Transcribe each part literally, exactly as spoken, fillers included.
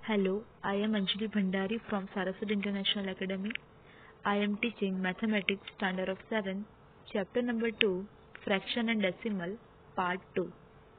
Hello, I am Anjali Bhandari from Saraswat International Academy. I am teaching Mathematics Standard of seven, Chapter number two, Fraction and Decimal, Part two.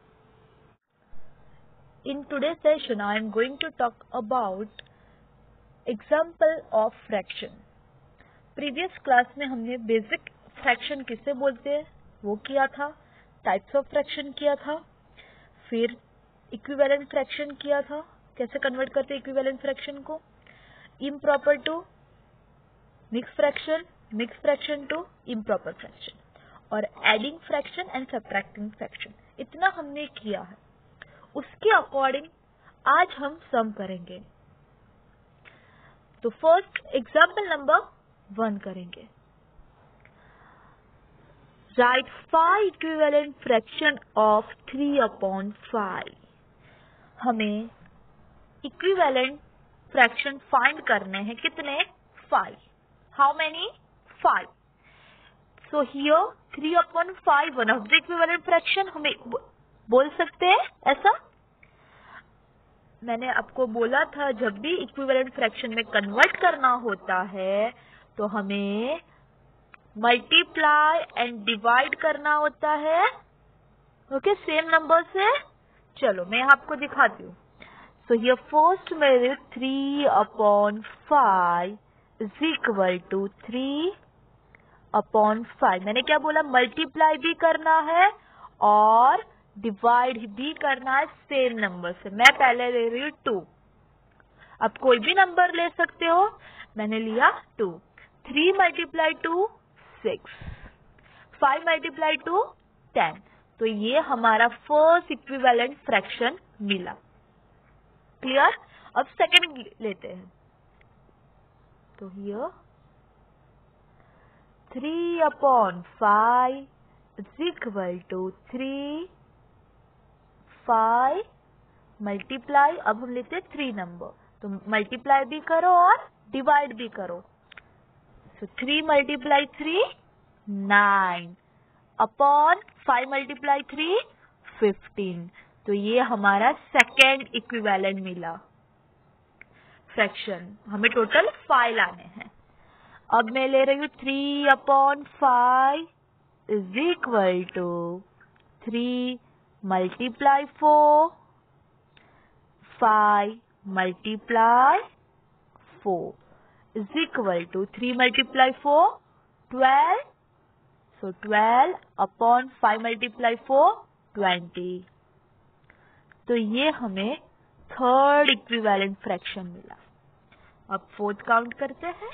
In today's session, I am going to talk about example of fraction. Previous class में हमने basic fraction किसे बोलते हैं वो किया था, types of fraction किया था, फिर equivalent fraction किया था, कैसे कन्वर्ट करते इक्विवेलेंट फ्रैक्शन को, improper to mix fraction, mix fraction to improper fraction, और adding fraction and subtracting fraction. इतना हमने किया है. उसके अकॉर्डिंग आज हम सम करेंगे. तो फर्स्ट एग्जाम्पल नंबर वन करेंगे. Right five equivalent fraction of three upon five. हमें इक्विवेलेंट फ्रैक्शन फाइंड करने हैं. कितने? Five. How many? Five. So here three upon five one of the equivalent fraction हमें बोल सकते हैं ऐसा. मैंने आपको बोला था जब भी इक्विवेलेंट फ्रैक्शन में कन्वर्ट करना होता है तो हमें मल्टीप्लाई एंड डिवाइड करना होता है. ओके, सेम नंबर से. चलो मैं आपको दिखाती हूँ. So here first मेरे three upon five is equal to three upon five. मैंने क्या बोला? मल्टीप्लाई भी करना है और डिवाइड भी करना है सेम नंबर से. मैं पहले ले रही हूँ टू. आप कोई भी नंबर ले सकते हो. मैंने लिया two. Three multiply two six, five multiply two ten. तो ये हमारा फर्स्ट इक्विवेलेंट फ्रैक्शन मिला. क्लियर? अब सेकेंड लेते हैं. तो here three upon five is equal to three, five multiply. अब हम लेते हैं थ्री नंबर, तो मल्टीप्लाई भी करो और डिवाइड भी करो. So three multiply three nine upon five multiply three fifteen. तो ये हमारा सेकेंड इक्विवेलेंट मिला फ्रैक्शन. हमें टोटल फाइव लाने हैं. अब मैं ले रही हूँ three upon five is equal to three multiply four, five multiply four is equal to three multiply four twelve. So twelve upon five multiply four twenty. तो ये हमें थर्ड इक्विवेलेंट फ्रैक्शन मिला. अब फोर्थ काउंट करते हैं.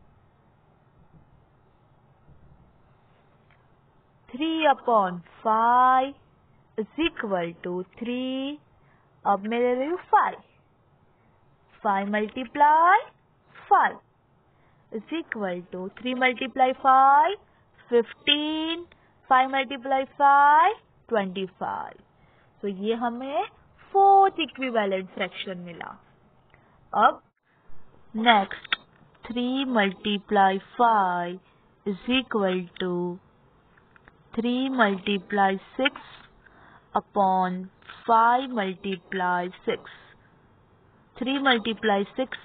Three upon five is equal to three. अब मैं ले रही हूँ five. Five multiply five is equal to three multiply five fifteen, five multiply five twenty five. तो ये हमें फोर्थ इक्विवेलेंट फ्रैक्शन मिला. अब next three multiply five is equal to three multiply six upon five multiply six. Three multiply six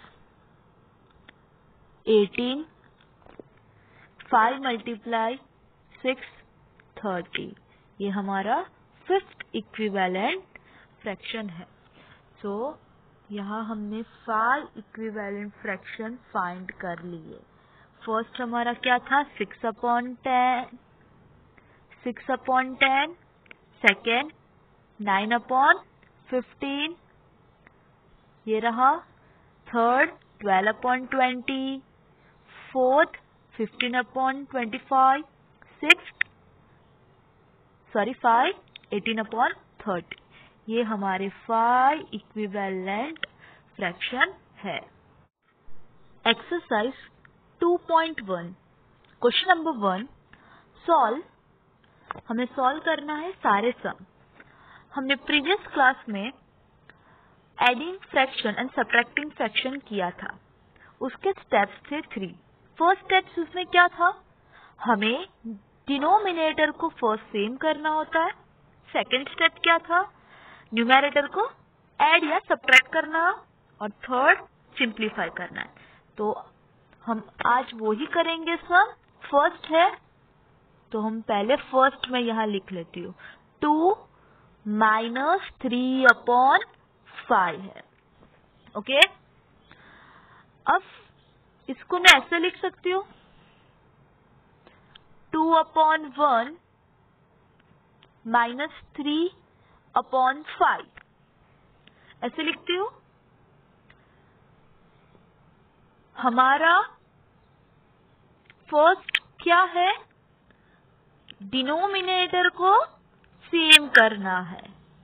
eighteen, five multiply six thirty. ये हमारा fifth equivalent fraction है. सो so, यहाँ हमने फाइव इक्विवेलेंट फ्रैक्शन फाइंड कर लिए. First हमारा क्या था? Six upon ten, six upon ten. Second nine upon fifteen. ये रहा. Third twelve upon twenty. Fourth fifteen upon twenty five. Six sorry five eighteen upon thirty. ये हमारे फाइव इक्विवेलेंट फ्रैक्शन है. Exercise two point one. Question number one, solve. हमें solve करना है सारे sum. हमने प्रीवियस क्लास में adding fraction and subtracting fraction किया था. उसके स्टेप्स थे थ्री. फर्स्ट स्टेप्स उसमें क्या था? हमें डिनोमिनेटर को फर्स्ट सेम करना होता है. सेकेंड स्टेप क्या था? न्यूमरेटर को ऐड या सब्ट्रैक्ट करना. और थर्ड सिंप्लीफाई करना है। तो हम आज वो ही करेंगे सम। फर्स्ट है तो हम पहले फर्स्ट में यहाँ लिख लेती हूँ, two minus three upon five है। ओके, अब इसको मैं ऐसे लिख सकती हूँ, two upon one minus three upon five, ऐसे लिखती हूँ। हमारा फर्स्ट क्या है, डिनोमिनेटर को सेम करना है।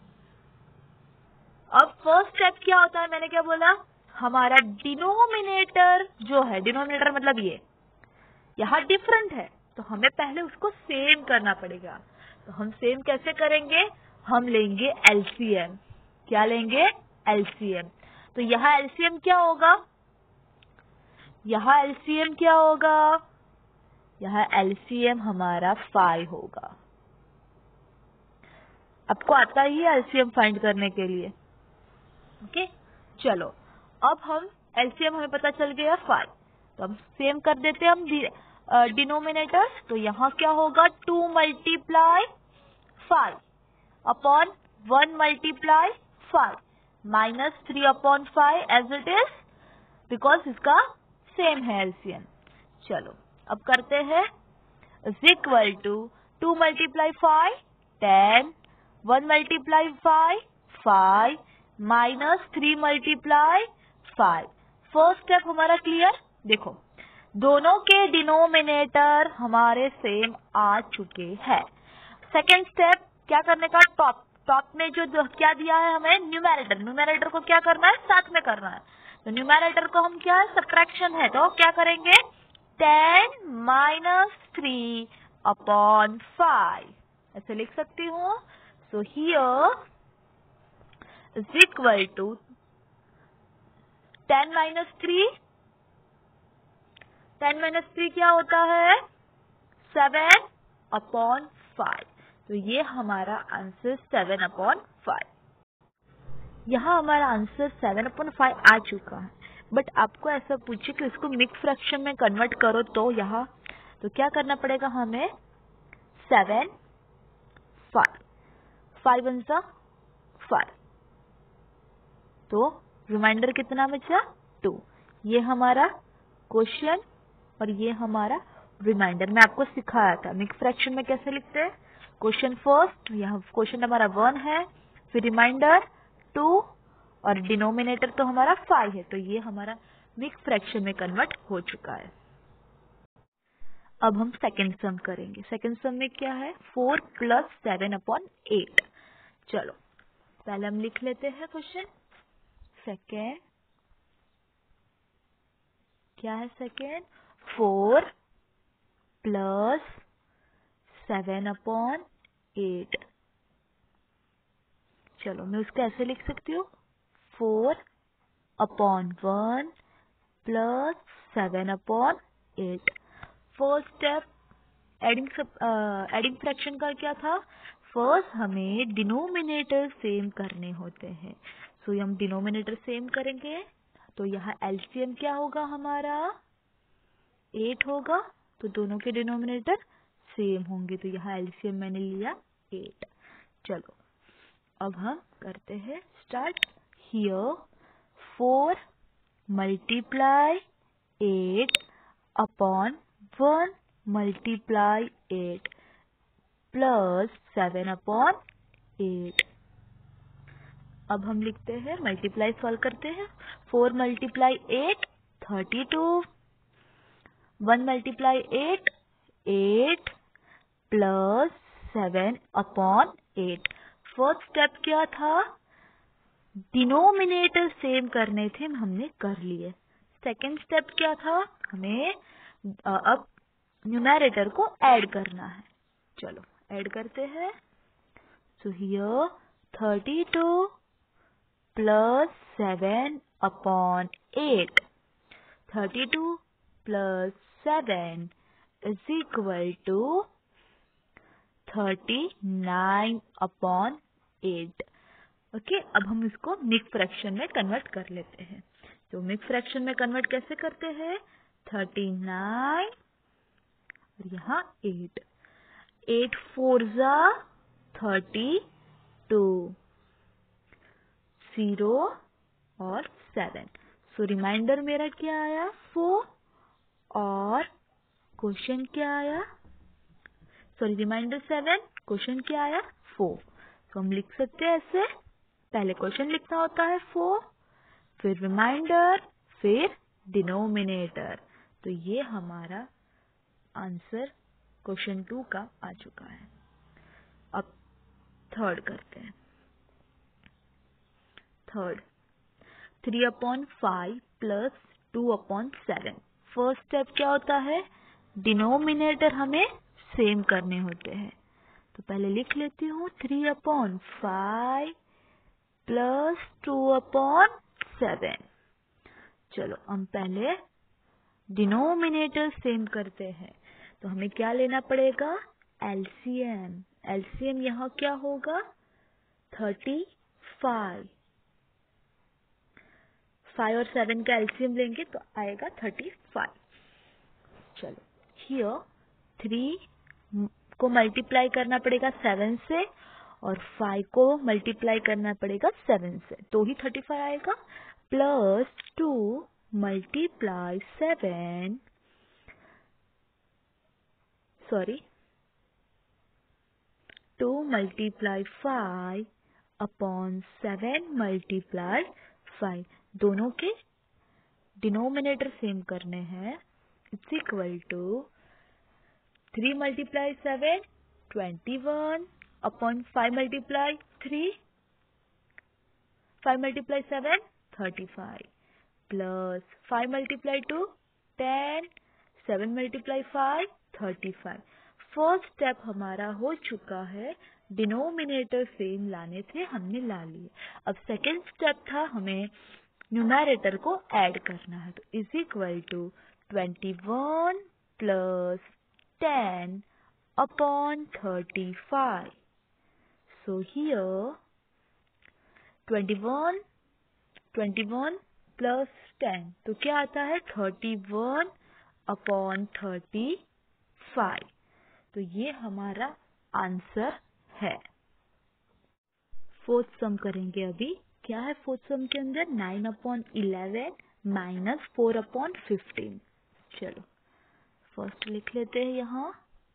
अब फर्स्ट स्टेप क्या होता है, मैंने क्या बोला, हमारा डिनोमिनेटर जो है, डिनोमिनेटर मतलब ये यहाँ डिफरेंट है, तो हमें पहले उसको सेम करना पड़ेगा। तो हम सेम कैसे करेंगे, हम लेंगे एलसीएम। क्या लेंगे, एलसीएम। तो यहाँ एलसीएम क्या होगा, यहाँ एलसीएम क्या होगा, यहाँ एलसीएम हमारा फाइव होगा। आपको आता ही है एलसीएम फाइंड करने के लिए। ओके, चलो अब हम एलसीएम हमें पता चल गया फाइव, तो हम सेम कर देते हैं हम डिनोमिनेटर्स। तो यहाँ क्या होगा, two multiply five upon one multiply five minus three upon five as it is, because इसका सेम है एलसीएम। चलो अब करते हैं, is equal to two multiply five ten, one multiply five five minus three multiply five. First step हमारा clear. देखो दोनों के डिनोमिनेटर हमारे सेम आ चुके हैं। सेकेंड स्टेप क्या करने का, टॉप टॉप में जो क्या दिया है हमें, न्यूमैरेटर, न्यूमैरेटर को क्या करना है, साथ में करना है। तो न्यूमैरेटर को हम क्या है, सब्ट्रैक्शन है, तो क्या करेंगे, ten minus three upon five, ऐसे लिख सकती हूँ। So here is equal to ten minus three, ten minus three क्या होता है, सेवन अपॉन फाइव। तो ये हमारा आंसर सेवन अपॉन फाइव। यहाँ हमारा आंसर सेवन अपॉन फाइव आ चुका है। बट आपको ऐसा पूछे कि इसको मिक्स फ्रैक्शन में कन्वर्ट करो, तो यहाँ तो क्या करना पड़ेगा हमें, सेवन फाइव, फाइव वन सा फाइव, तो रिमाइंडर कितना बचा, टू। ये हमारा क्वेश्चन और ये हमारा रिमाइंडर। मैं आपको सिखाया था मिक्स फ्रैक्शन में कैसे लिखते हैं। क्वेश्चन फर्स्ट, यहाँ क्वेश्चन हमारा वन है, फिर रिमाइंडर टू और डिनोमिनेटर तो हमारा फाइव है। तो ये हमारा मिक्स फ्रैक्शन में कन्वर्ट हो चुका है। अब हम सेकेंड सम करेंगे। सेकेंड सम में क्या है, four plus seven upon eight. चलो पहले हम लिख लेते हैं क्वेश्चन। सेकेंड क्या है, second four plus seven upon eight. चलो मैं उसको ऐसे लिख सकती हूँ, four upon one plus seven upon eight. First step adding adding fraction का क्या था, फर्स्ट हमें डिनोमिनेटर सेम करने होते हैं। सो so, हम डिनोमिनेटर सेम करेंगे, तो यहाँ एलसीएम क्या होगा हमारा, एट होगा। तो दोनों के डिनोमिनेटर सेम होंगे, तो यहाँ एलसीएम मैंने लिया एट। चलो अब हम करते हैं start. Here four multiply eight upon one multiply eight plus seven upon eight. अब हम लिखते हैं, मल्टीप्लाई सॉल्व करते हैं। Four multiply eight thirty two, one multiply eight eight plus seven upon eight. First step क्या था, डिनोमिनेटर सेम करने थे, हमने कर लिए। सेकेंड स्टेप क्या था, हमें अब न्यूमैरेटर को ऐड करना है। चलो ऐड करते हैं। So here thirty two plus seven upon eight, thirty two plus seven is equal to thirty nine upon eight. Okay, अब हम इसको मिक्स फ्रैक्शन में कन्वर्ट कर लेते हैं। तो मिक्स फ्रैक्शन में कन्वर्ट कैसे करते हैं? थर्टी नाइन और यहाँ एट, एट फोर जा थर्टी टू, जीरो और सेवन। सो रिमाइंडर मेरा क्या आया? फोर और क्वेश्चन क्या आया? सॉरी रिमाइंडर सेवन, क्वेश्चन क्या आया? फोर। तो हम लिख सकते हैं ऐसे, पहले क्वेश्चन लिखना होता है फोर, फिर रिमाइंडर, फिर डिनोमिनेटर। तो ये हमारा आंसर क्वेश्चन टू का आ चुका है। अब थर्ड करते हैं। Third, three upon five plus two upon seven. First step क्या होता है? डिनोमिनेटर हमें सेम करने होते हैं। तो पहले लिख लेती हूँ three upon five plus two upon seven. चलो हम पहले डिनोमिनेटर सेम करते हैं। तो हमें क्या लेना पड़ेगा? एलसीएम। एलसीएम यहाँ क्या होगा? Thirty five. फाइव और सेवन का एलसीएम लेंगे तो आएगा थर्टी फाइव। चलो हियर थ्री को मल्टीप्लाई करना पड़ेगा सेवन से और फाइव को मल्टीप्लाई करना पड़ेगा सेवन से, तो ही थर्टी फाइव आएगा। Plus two multiply seven, sorry two multiply five upon seven multiply five. दोनों के डिनोमिनेटर सेम करने हैं। It's equal to three multiply seven twenty one upon five multiply three, five multiply seven thirty five, plus five multiply two ten, seven multiply five thirty five. First step हमारा हो चुका है, denominator same लाने थे, हमने ला लिए। अब second step था हमें न्यूमरेटर को ऐड करना है। तो is equal to twenty one plus ten upon thirty five. So here twenty one, twenty one plus ten, तो क्या आता है? Thirty one upon thirty five. तो ये हमारा आंसर है। फोर्थ सम करेंगे अभी। क्या है फोर्थ सम के अंदर? Nine upon eleven minus four upon fifteen. चलो फर्स्ट लिख लेते हैं यहाँ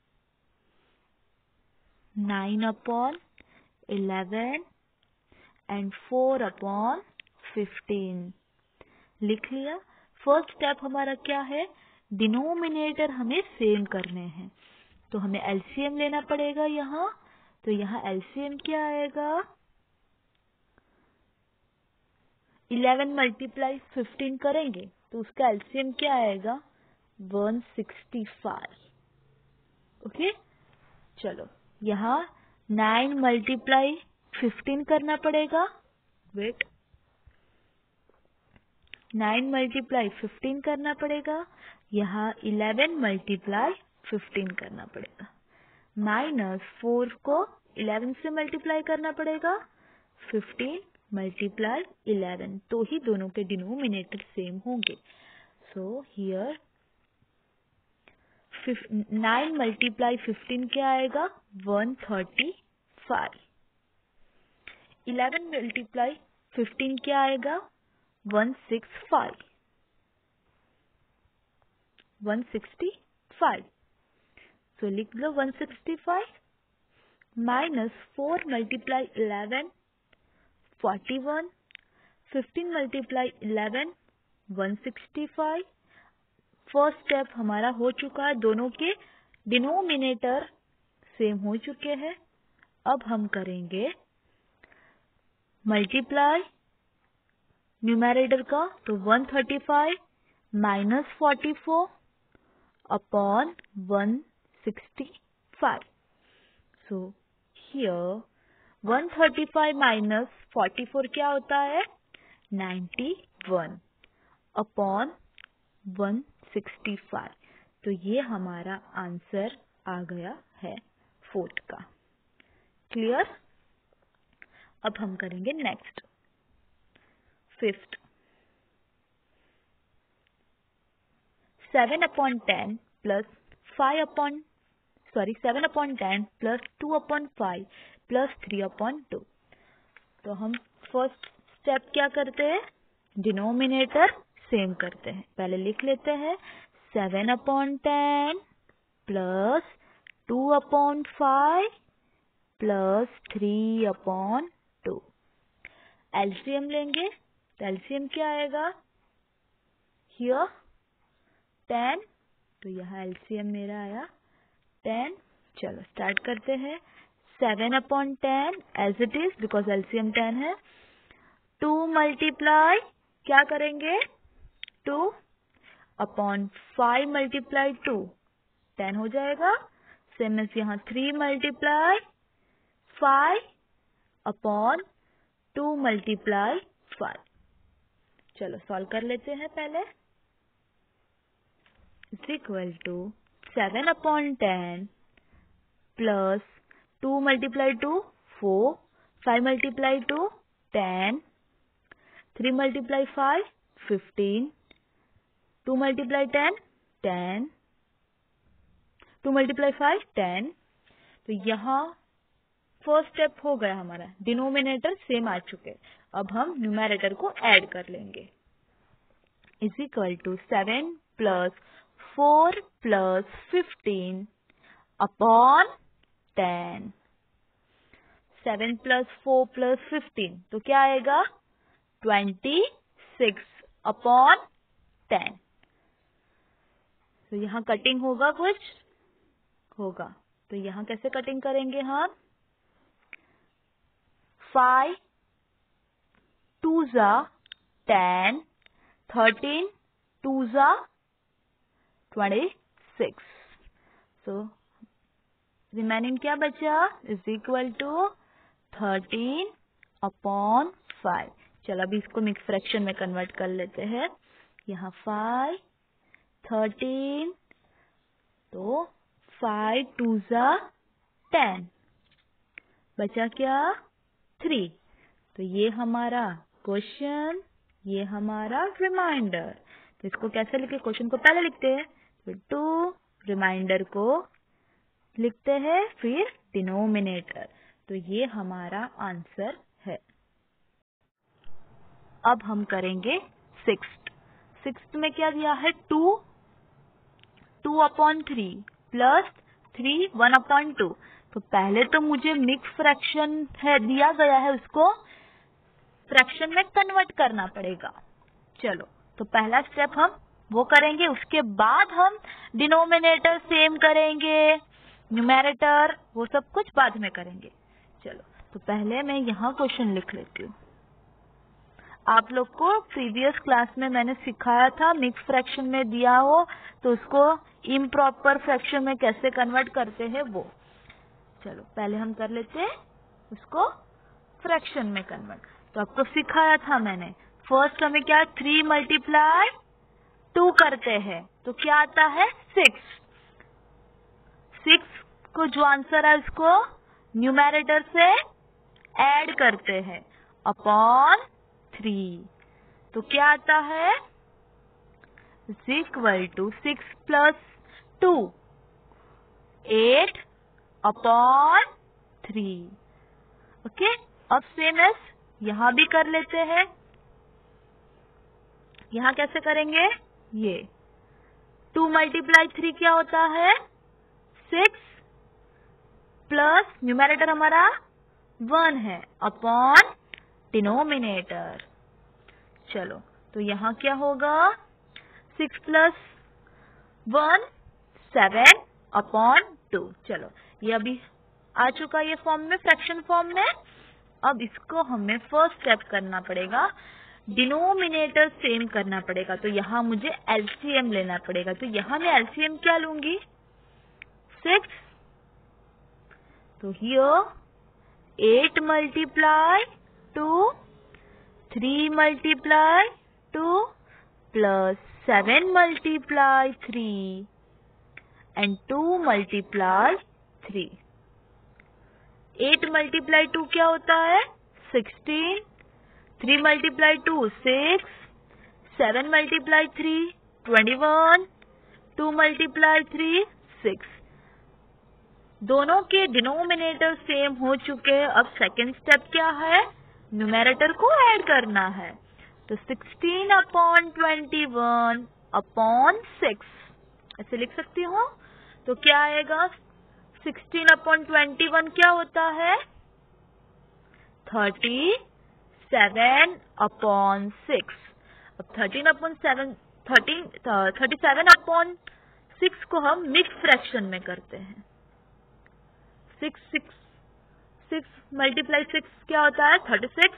nine upon eleven and four upon fifteen. लिख लिया। फर्स्ट स्टेप हमारा क्या है? डिनोमिनेटर हमें सेम करने हैं, तो हमें एलसीएम लेना पड़ेगा यहाँ। तो यहाँ एलसीएम क्या आएगा? इलेवन मल्टीप्लाई फिफ्टीन करेंगे तो उसका एलसीएम क्या आएगा? One sixty five. ओके चलो यहाँ नाइन मल्टीप्लाई फिफ्टीन करना पड़ेगा। वेट, नाइन मल्टीप्लाई फिफ्टीन करना पड़ेगा। यहाँ इलेवन मल्टीप्लाई फिफ्टीन करना पड़ेगा। माइनस फोर को इलेवन से मल्टीप्लाई करना पड़ेगा। फिफ्टीन मल्टीप्लाई इलेवन, तो ही दोनों के डिनोमिनेटर सेम होंगे। So here nine multiply fifteen क्या आएगा? One thirty five. Eleven multiply fifteen क्या आएगा? One six five, one sixty five. So लिख लो one sixty five minus four multiply eleven forty one, fifteen multiply eleven one sixty five. First step हमारा हो चुका है, दोनों के डिनोमिनेटर सेम हो चुके हैं। अब हम करेंगे मल्टीप्लाई न्यूमरेटर का, तो one thirty five minus forty four upon one sixty five. So here one thirty five minus forty four क्या होता है? Ninety one upon one sixty five. तो ये हमारा आंसर आ गया है फोर्थ का। क्लियर? अब हम करेंगे next fifth. Seven upon ten plus five upon sorry seven upon ten plus two upon five plus three upon two. तो हम फर्स्ट स्टेप क्या करते हैं, डिनोमिनेटर सेम करते हैं। पहले लिख लेते हैं seven upon ten plus two upon five plus three upon two. LCM लेंगे तो एलसीएम क्या आएगा, हियर टेन, तो यहाँ एलसीएम मेरा आया टेन। चलो स्टार्ट करते हैं। Seven upon ten as it is because LCM ten है। टू मल्टीप्लाई क्या करेंगे, two upon five multiply two ten हो जाएगा। सेम एज यहाँ three multiply five upon two multiply five. चलो सॉल्व कर लेते हैं। पहले is equal to seven upon ten plus two multiply two four, five multiply two ten, three multiply five fifteen, two multiply ten ten, two multiply five ten. तो यहाँ first step हो गया हमारा, डिनोमिनेटर सेम आ चुके। अब हम numerator को add कर लेंगे। Is equal to seven plus four plus fifteen upon ten. Seven plus four plus fifteen तो क्या आएगा, ट्वेंटी सिक्स अपॉन टेन। तो यहाँ कटिंग होगा, कुछ होगा। तो यहाँ कैसे कटिंग करेंगे हम, फाइव टू जा टेन, थर्टीन टू जा ट्वेंटी सिक्स। सो रिमेनिंग क्या बचा, is equal to thirteen upon five. चलो अभी इसको मिक्स फ्रैक्शन में कन्वर्ट कर लेते हैं। यहाँ फाइव, थर्टीन, तो फाइव टू जा टेन, बचा क्या, थ्री। तो ये हमारा क्वेश्चन, ये हमारा रिमाइंडर। तो इसको कैसे लिखे, क्वेश्चन को पहले लिखते हैं, फिर टू, रिमाइंडर को लिखते हैं, फिर डिनोमिनेटर। तो ये हमारा आंसर है। अब हम करेंगे सिक्स्थ। सिक्स्थ में क्या दिया है, two, two upon three plus three, one upon two. तो पहले तो मुझे मिक्स फ्रैक्शन है दिया गया है, उसको फ्रैक्शन में कन्वर्ट करना पड़ेगा। चलो तो पहला स्टेप हम वो करेंगे, उसके बाद हम डिनोमिनेटर सेम करेंगे, न्यूमेरेटर वो सब कुछ बाद में करेंगे। चलो तो पहले मैं यहाँ क्वेश्चन लिख लेती हूँ। आप लोग को प्रीवियस क्लास में मैंने सिखाया था, मिक्स फ्रैक्शन में दिया हो तो उसको इम्प्रॉपर फ्रैक्शन में कैसे कन्वर्ट करते हैं वो। चलो पहले हम कर लेते हैं उसको फ्रैक्शन में कन्वर्ट। तो आपको सिखाया था मैंने, फर्स्ट हमें क्या, थ्री मल्टीप्लाई टू करते हैं तो क्या आता है, सिक्स। सिक्स को जो आंसर है उसको न्यूमेरेटर से ऐड करते हैं अपॉन थ्री। तो क्या आता है, is equal to six plus two, eight upon three. Okay, अब सेम एस यहां भी कर लेते हैं। यहां कैसे करेंगे, ये टू मल्टीप्लाई थ्री क्या होता है, सिक्स प्लस न्यूमेरेटर हमारा वन है अपॉन डिनोमिनेटर। चलो तो यहाँ क्या होगा, six plus one, seven upon two. चलो ये अभी आ चुका ये फॉर्म में, फ्रैक्शन फॉर्म में। अब इसको हमें फर्स्ट स्टेप करना पड़ेगा, डिनोमिनेटर सेम करना पड़ेगा। तो यहाँ मुझे एलसीएम लेना पड़ेगा। तो यहाँ मैं एलसीएम क्या लूंगी, सिक्स। तो here eight multiply two, three multiply two plus seven multiply three and two multiply three. Eight multiply two क्या होता है, sixteen, three multiply two six, seven multiply three twenty one, two multiply three six. दोनों के denominator same हो चुके हैं। अब second step क्या है, न्यूमेरेटर को ऐड करना है। तो sixteen upon twenty one upon six ऐसे लिख सकती हूँ। तो क्या आएगा, सिक्सटीन अपॉन ट्वेंटी वन क्या होता है, थर्टी सेवन अपॉन सिक्स। अब thirteen upon seven thirteen thirty seven upon six को हम मिक्स फ्रैक्शन में करते हैं। Six six six multiply six क्या होता है, thirty six,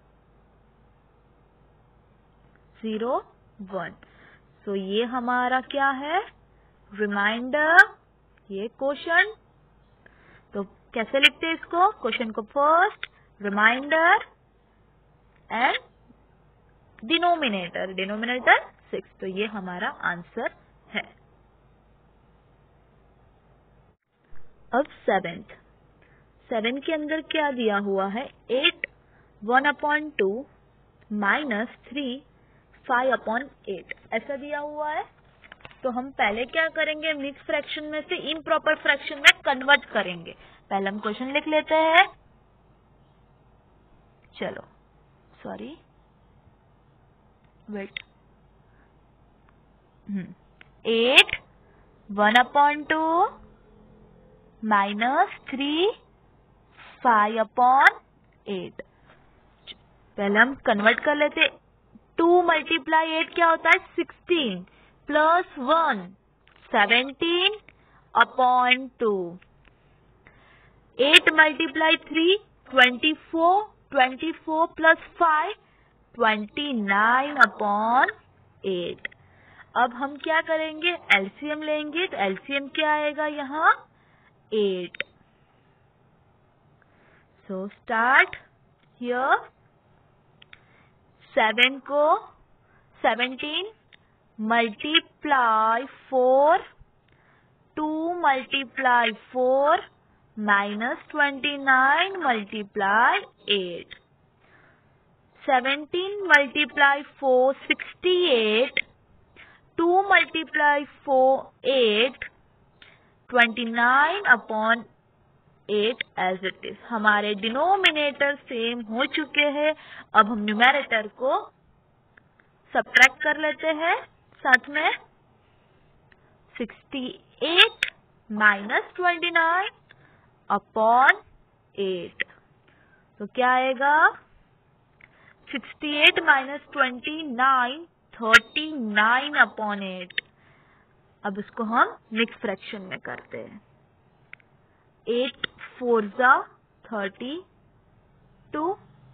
zero one. So ये हमारा क्या है, रिमाइंडर, ये क्वोशंट। तो कैसे लिखते हैं इसको, क्वोशंट को first, remainder and denominator, denominator six. तो ये हमारा आंसर है। अब सेवेंथ, सेवन के अंदर क्या दिया हुआ है, eight, one upon two minus three, five upon eight ऐसा दिया हुआ है। तो हम पहले क्या करेंगे, मिक्स फ्रैक्शन में से इम्प्रॉपर फ्रैक्शन में कन्वर्ट करेंगे। पहले हम क्वेश्चन लिख लेते हैं। चलो sorry wait, eight, one upon two minus three, five upon eight. पहले हम कन्वर्ट कर लेते। टू मल्टीप्लाई एट क्या होता है, sixteen, plus one, seventeen upon two. Eight multiply three, twenty four, twenty four plus five, twenty nine upon eight. अब हम क्या करेंगे, एलसीएम लेंगे। तो एलसीएम क्या आएगा यहाँ, eight. So start here, seven को seventeen multiply four, two multiply four minus twenty nine multiply eight. Seventeen multiply four, sixty eight, two multiply four, eight, twenty nine upon eight as it is. हमारे denominator same हो चुके हैं। अब हम numerator को subtract कर लेते हैं साथ में। Sixty eight minus twenty nine upon eight. तो क्या आएगा, sixty eight minus twenty nine, thirty nine upon eight. अब इसको हम मिक्स फ्रैक्शन में करते हैं। एट फोर जा थर्टी टू।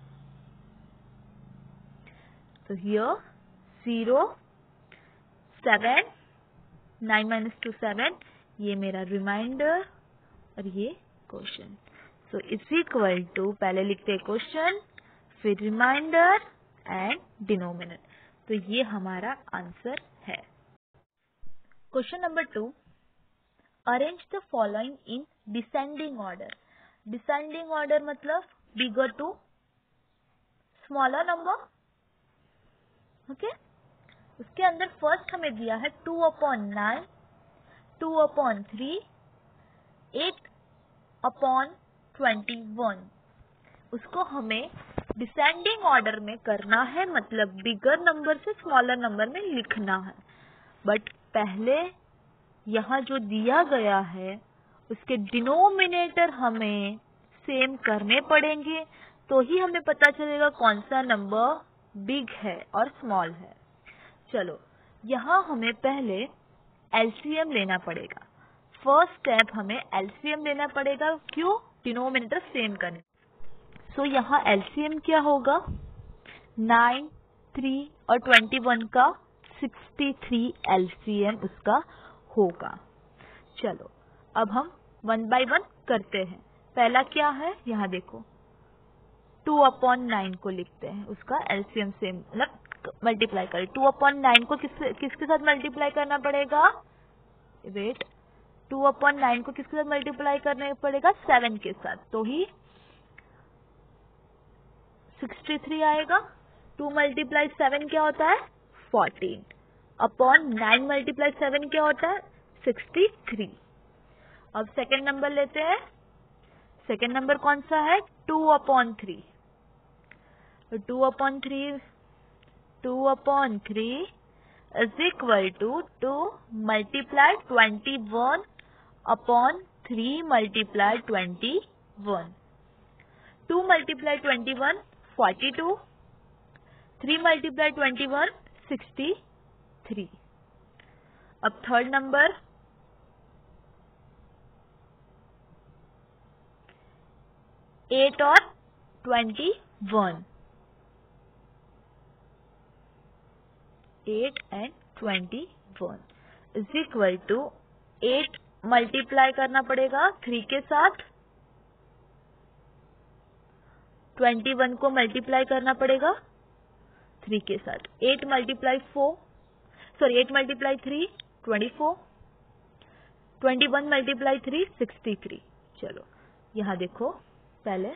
तो here zero, seven, nine minus two seven, ये मेरा रिमाइंडर और ये question. So is equal to, पहले लिखते हैं क्वेश्चन, फिर रिमाइंडर एंड डिनोमिनेटर। तो ये हमारा आंसर है। Question number two, arrange the following in descending order. Descending order मतलब bigger to smaller number. Okay, उसके अंदर फर्स्ट हमें दिया है two upon nine, two upon three, eight upon twenty one. उसको हमें डिसेंडिंग ऑर्डर में करना है, मतलब बिगर नंबर से स्मॉलर नंबर में लिखना है। बट पहले यहाँ जो दिया गया है उसके डिनोमिनेटर हमें सेम करने पड़ेंगे, तो ही हमें पता चलेगा कौन सा नंबर बिग है और स्मॉल है। चलो, यहाँ हमें पहले एलसीएम लेना पड़ेगा। फर्स्ट स्टेप हमें एलसीएम लेना पड़ेगा। क्यों, डिनोमिनेटर सेम करने। सो so, यहाँ एलसीएम क्या होगा, नाइन, थ्री और ट्वेंटी वन का सिक्सटी थ्री एलसीएम उसका होगा। चलो अब हम वन बाय वन करते हैं। पहला क्या है, यहाँ देखो, टू अपॉन नाइन को लिखते हैं, उसका एलसीएम सेम मतलब मल्टीप्लाई करें। टू अपॉन नाइन को किस किसके साथ मल्टीप्लाई करना पड़ेगा, वेट, टू अपॉन नाइन को किसके साथ मल्टीप्लाई करना पड़ेगा, सेवन के साथ, तो ही सिक्सटी थ्री आएगा। टू मल्टीप्लाई सेवन क्या होता है, fourteen. Upon nine multiply seven क्या होता है? Sixty three. अब सेकेंड नंबर लेते हैं। सेकेंड नंबर कौन सा है? Two upon three. Two upon three two upon three is equal to two multiply twenty one upon three multiply twenty one. Two multiply twenty one forty two, three multiply twenty one sixty three. अब third number, eight और twenty one, eight and twenty one is equal to eight multiply करना पड़ेगा three के साथ, twenty one को multiply करना पड़ेगा three के साथ। Eight multiply four sorry eight multiply three twenty four, twenty one multiply three sixty three. चलो यहाँ देखो, पहले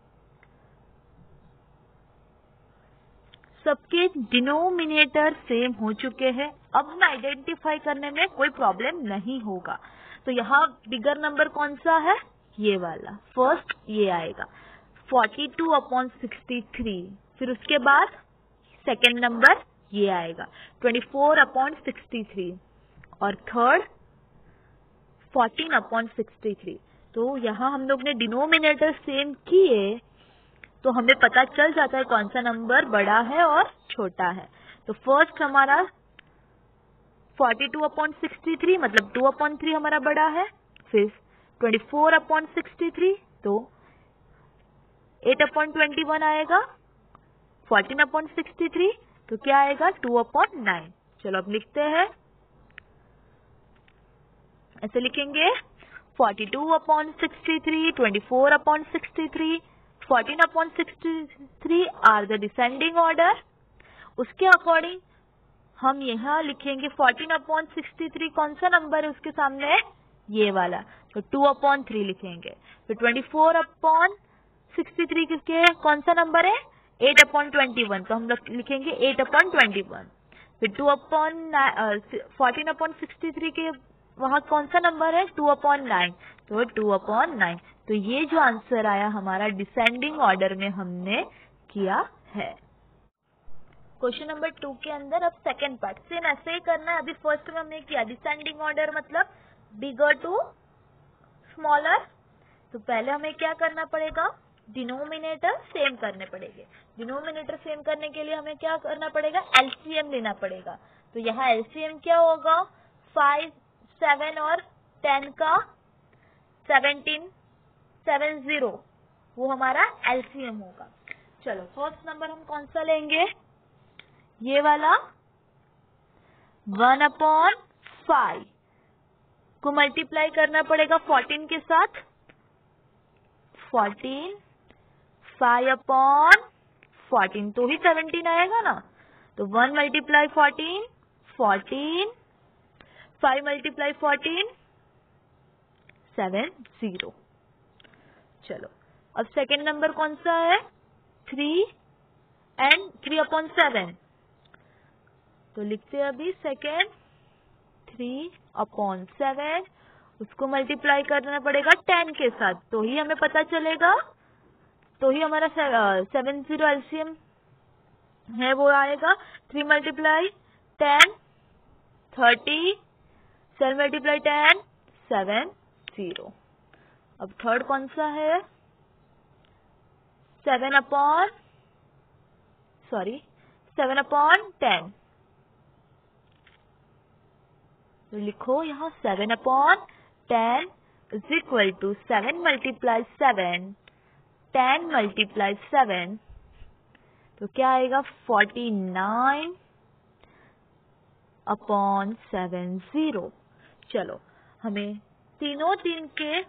सबके डिनोमिनेटर सेम हो चुके हैं। अब हमें आइडेंटिफाई करने में कोई प्रॉब्लम नहीं होगा। तो यहाँ बिगर नंबर कौन सा है? ये वाला, फर्स्ट ये आएगा forty two upon sixty three. फिर उसके बाद सेकेंड नंबर ये आएगा twenty four upon sixty three और third fourteen upon sixty three. तो यहाँ हम लोग ने डिनोमिनेटर सेम किए तो हमें पता चल जाता है कौन सा नंबर बड़ा है और छोटा है। तो फर्स्ट हमारा forty two upon sixty three मतलब टू अपॉन थ्री हमारा बड़ा है। फिर twenty four upon sixty three तो एट अपॉन ट्वेंटी वन आएगा, फोर्टीन अपॉन सिक्सटी थ्री तो क्या आएगा? Two upon nine. चलो अब लिखते हैं, ऐसे लिखेंगे forty two upon sixty three, twenty four upon sixty three, fourteen upon sixty three are the descending order. उसके अकॉर्डिंग हम यहाँ लिखेंगे फोर्टीन अपॉन सिक्सटी थ्री कौन सा नंबर है उसके सामने? ये वाला, तो टू अपॉन थ्री लिखेंगे। फिर twenty four upon sixty three किसके कौन सा नंबर है? एट अपॉन ट्वेंटी वन, तो हम लोग लिखेंगे एट अपॉन ट्वेंटी वन। फिर two upon fourteen upon sixty three के वहां कौन सा नंबर है? टू अपॉन नाइन, तो टू अपॉन नाइन। तो ये जो आंसर आया हमारा डिसेंडिंग ऑर्डर में हमने किया है। क्वेश्चन नंबर टू के अंदर अब सेकेंड पार्ट सेम ऐसे ही करना है। अभी फर्स्ट में हमने किया डिसेंडिंग ऑर्डर मतलब बिगर टू स्मॉलर। तो पहले हमें क्या करना पड़ेगा? डिनोमिनेटर सेम करने पड़ेंगे। डिनोमिनेटर सेम करने के लिए हमें क्या करना पड़ेगा? एलसीएम लेना पड़ेगा। तो यहाँ एलसीएम क्या होगा? फाइव, सेवन और टेन का सेवनटीन, सेवन जीरो, वो हमारा एलसीएम होगा। चलो फर्स्ट नंबर हम कौन सा लेंगे? ये वाला वन अपॉन फाइव को मल्टीप्लाई करना पड़ेगा फोर्टीन के साथ, फोर्टीन, फाइव अपॉन फोर्टीन तो ही सेवनटीन आएगा ना। तो one multiply fourteen, fourteen, five multiply fourteen, seven zero. चलो अब सेकेंड नंबर कौन सा है? Three and three upon seven, तो लिखते हैं अभी सेकेंड थ्री अपॉन सेवन, उसको मल्टीप्लाई करना पड़ेगा टेन के साथ तो ही हमें पता चलेगा, तो ही हमारा सेवन जीरो एलसीएम है वो आएगा। Three multiply ten, thirty, seven multiply ten, seven zero. अब थर्ड कौन सा है? Seven upon sorry seven upon ten, तो लिखो यहाँ seven upon ten is equal to seven multiply seven, ten multiply seven, तो क्या आएगा? Forty nine upon seven zero. चलो हमें तीनों दिन के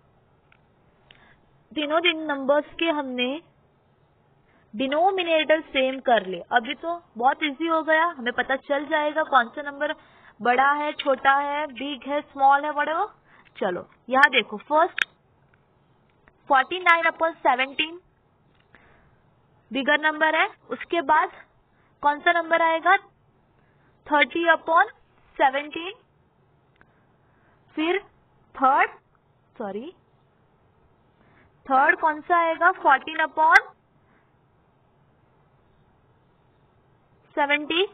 तीनों दिन नंबर्स के हमने डिनोमिनेटर सेम कर ले। अभी तो बहुत इजी हो गया, हमें पता चल जाएगा कौन सा नंबर बड़ा है, छोटा है, बिग है, स्मॉल है, बड़ा। चलो यहाँ देखो, first forty nine upon seventeen bigger number है। उसके बाद कौन सा नंबर आएगा? थर्टी अपॉन सेवनटीन, फिर थर्ड सॉरी थर्ड कौन सा आएगा, फोर्टीन अपॉन सेवेंटी।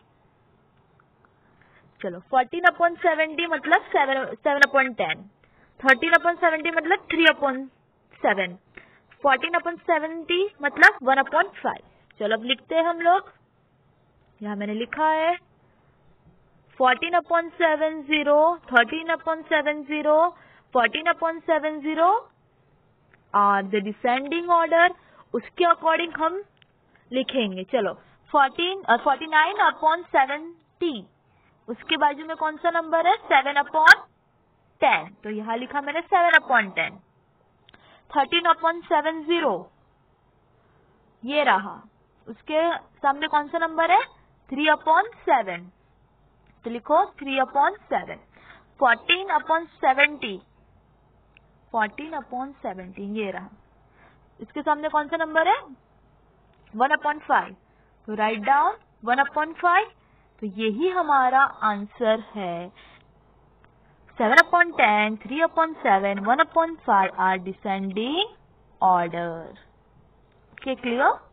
चलो फोर्टीन अपॉन सेवेंटी मतलब seven seven upon ten, thirteen upon seventy मतलब three upon seven, fourteen upon seventy मतलब वन अपॉन फाइव। चलो अब लिखते हैं हम लोग, यहाँ मैंने लिखा है fourteen upon seven zero, thirteen upon seven zero, fourteen upon seven zero are the descending order, उसके अकॉर्डिंग हम लिखेंगे। चलो फोर्टीन और फोर्टी नाइन अपॉन सेवेंटी, उसके बाजू में कौन सा नंबर है, सेवन अपॉन टेन, तो यहाँ लिखा मैंने seven upon ten. Thirteen upon seven zero ये रहा, उसके सामने कौन सा नंबर है, थ्री अपॉन सेवन, तो लिखो three upon seven. Fourteen upon seventy, fourteen upon seventy ये रहा, इसके सामने कौन सा नंबर है, वन अपॉन फाइव, तो right down one upon five. तो यही हमारा आंसर है, seven upon ten, three upon seven, one upon five are descending order. Okay clear.